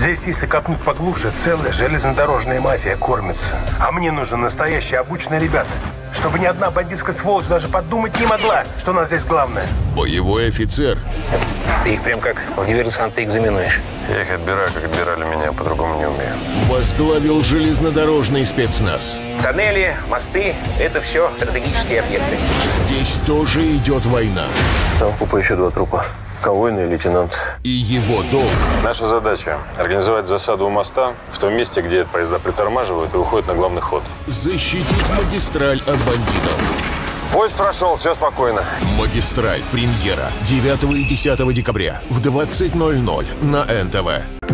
Здесь, если копнуть поглубже, целая железнодорожная мафия кормится. А мне нужны настоящие обученные ребята, чтобы ни одна бандитская сволочь даже подумать не могла, что у нас здесь главное. Боевой офицер. Ты их прям как в диверсанты экзаменуешь. Я их отбираю, как отбирали меня, по-другому не умею. Возглавил железнодорожный спецназ. Тоннели, мосты – это все стратегические объекты. Здесь тоже идет война. Там в купе еще 2 трупа. Конвойный лейтенант. И его долг. Наша задача – организовать засаду у моста в том месте, где поезда притормаживают и уходят на главный ход. Защитить магистраль от бандитов. Поезд прошел, все спокойно. Магистраль. Премьера. 9 и 10 декабря в 20:00 на НТВ.